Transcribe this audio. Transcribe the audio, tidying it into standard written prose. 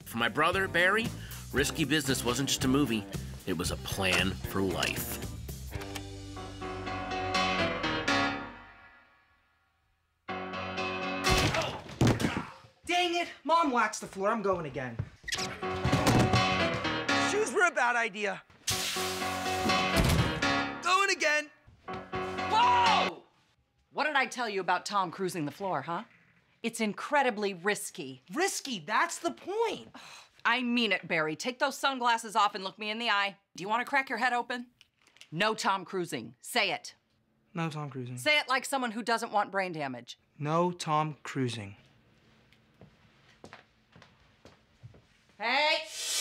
For my brother, Barry, risky business wasn't just a movie, it was a plan for life. Dang it! Mom waxed the floor. I'm going again. Shoes were a bad idea. Going again. Whoa! What did I tell you about Tom cruising the floor, huh? It's incredibly risky. Risky, that's the point. I mean it, Barry. Take those sunglasses off and look me in the eye. Do you want to crack your head open? No Tom cruising. Say it. No Tom cruising. Say it like someone who doesn't want brain damage. No Tom cruising. Hey!